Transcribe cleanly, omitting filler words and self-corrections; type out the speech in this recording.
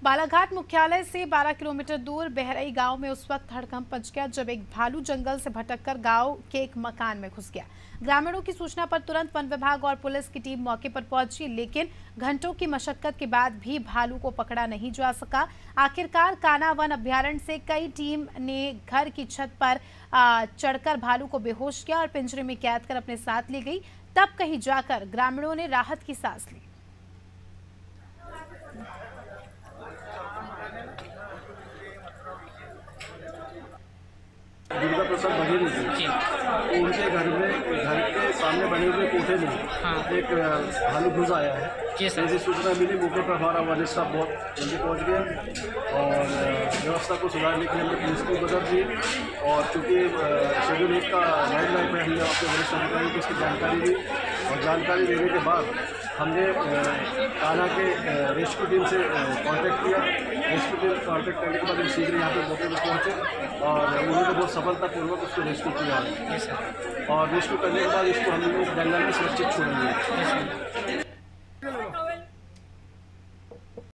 बालाघाट मुख्यालय से 12 किलोमीटर दूर बहरई गांव में उस वक्त हड़कंप मच गया जब एक भालू जंगल से भटककर गांव के एक मकान में घुस गया। ग्रामीणों की सूचना पर तुरंत वन विभाग और पुलिस की टीम मौके पर पहुंची, लेकिन घंटों की मशक्कत के बाद भी भालू को पकड़ा नहीं जा सका। आखिरकार कान्हा वन अभ्यारण्य से कई टीम ने घर की छत पर चढ़कर भालू को बेहोश किया और पिंजरे में कैद कर अपने साथ ले गई। तब कहीं जाकर ग्रामीणों ने राहत की सांस ली। दुर्गा प्रसाद बघेल जी, उनके घर के सामने बने हुए कोठे में एक भालू घुस आया है। जैसी सूचना मिली, मौके पर हमारा वन स्टाफ बहुत जल्दी पहुँच गया और व्यवस्था को सुधारने के लिए हमने पुलिस की मदद दी। और चूँकि शेड्यूल 1 का वाइल्ड लाइफ में हमने अपने वरिष्ठ अधिकारी को इसकी जानकारी दी और जानकारी देने के बाद हमने कान्हा के रेस्क्यू टीम से कांटेक्ट किया। रेस्क्यू टीम कांटेक्ट करने के बाद हम शीघ्र यहाँ पे मौके पर पहुँचे और उन्होंने बहुत सफलतापूर्वक उसको रेस्क्यू किया है। और रेस्क्यू करने के बाद इसको हम लोग जंगल में सुरक्षित छोड़ दिए।